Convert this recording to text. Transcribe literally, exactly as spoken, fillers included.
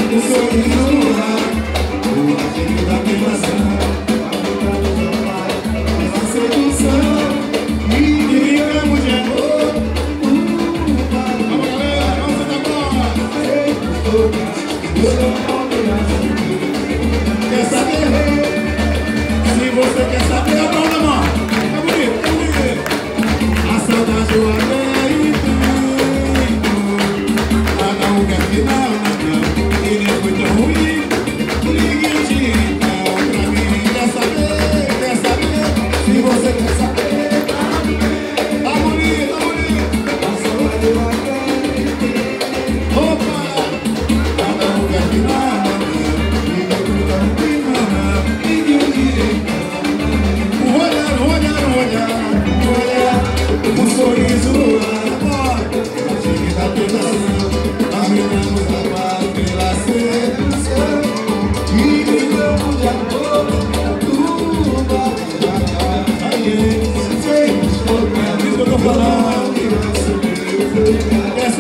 um sorriso no ar, o artigo da tentação, essa sedução, e brincamos de amor. Vamos galera, vamos da bola. Quer saber? Se você quer saber, a mão na mão. Tá bonito, tá bonito. A saudade do até e tudo. Cada um quer final, não, e nem foi tão ruim. Ligue de então pra mim. Quer saber? Quer saber? Se você quer saber, tá bonito, tá bonito. A saudade do até e tudo. Opa! Cada um quer final, não, e nem foi tão ruim, não. Ligue de então. Olhar, olhar, olhar, olhar. Um sorriso no ar, a gente tá tentação, caminhamos a paz pela sedução, e brigamos de amor, tudo vai. Aí, sei, é isso que eu tô falando.